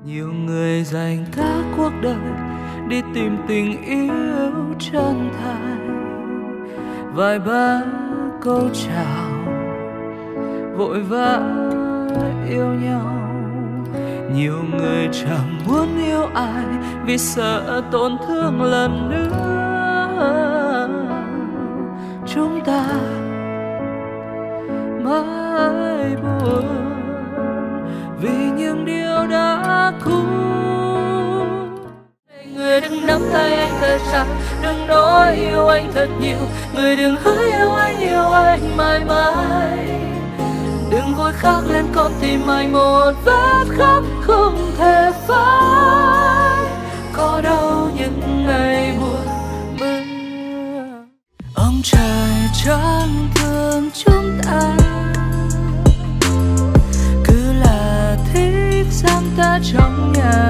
Nhiều người dành cả cuộc đời đi tìm tình yêu chân thành, vài ba câu chào vội vã yêu nhau. Nhiều người chẳng muốn yêu ai vì sợ tổn thương lần nữa. Chúng ta mãi buồn vì những điều đã cũ. Người đừng nắm tay anh thật chặt, đừng nói yêu anh thật nhiều. Người đừng hứa yêu anh mãi mãi. Đừng vội khóc lên con tim anh một vết khóc không thể phai. Có đâu những ngày buồn bơ. Ông trời chẳng thương chúng ta, cứ là thích giam ta trong nhà.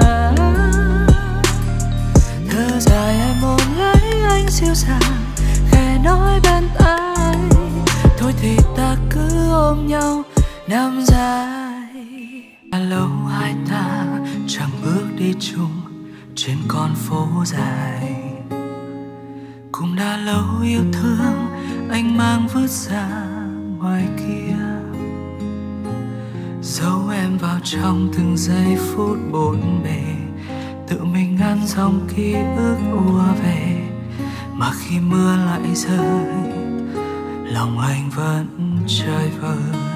Thở dài em ôm lấy anh dịu dàng, khẽ nói bên tai. Thôi thì ta cứ ôm nhau năm dài. Đã lâu hai ta chẳng bước đi chung trên con phố dài. Cũng đã lâu yêu thương anh mang vứt ra ngoài kia. Giấu em vào trong từng giây phút bộn bề, tự mình ngăn dòng ký ức ùa về. Mà khi mưa lại rơi, lòng anh vẫn chơi vơi.